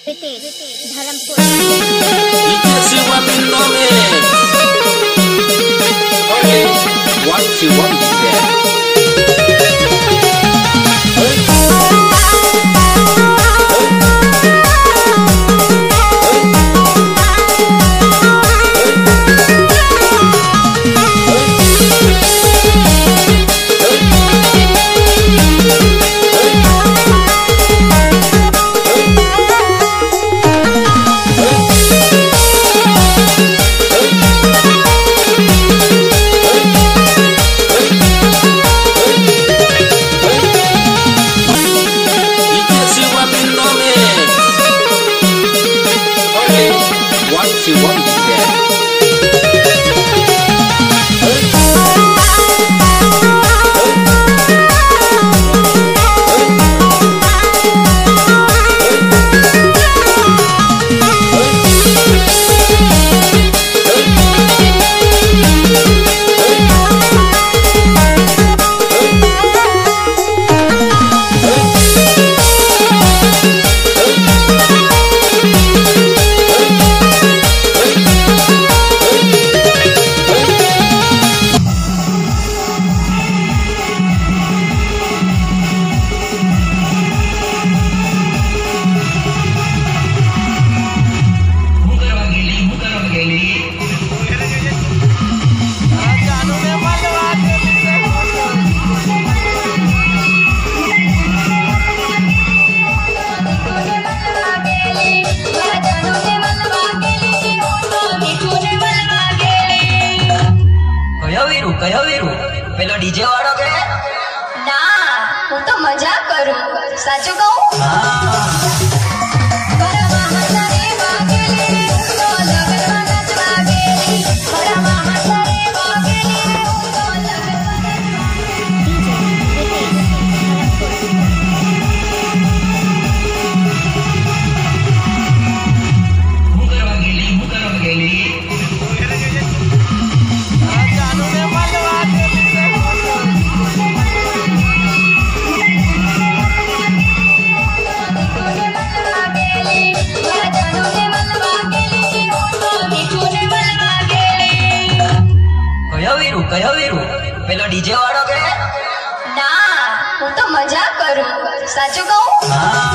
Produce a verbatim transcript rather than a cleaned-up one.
Dharampur what you want there. What you want there. कयो वीरू पेलो DJ वाળો के ना હું તો મજાક કરું સાચું કહું હા कयो वीरू पेलो डीजे वाળો के ના હું તો મજાક કરું સાચું કહું હા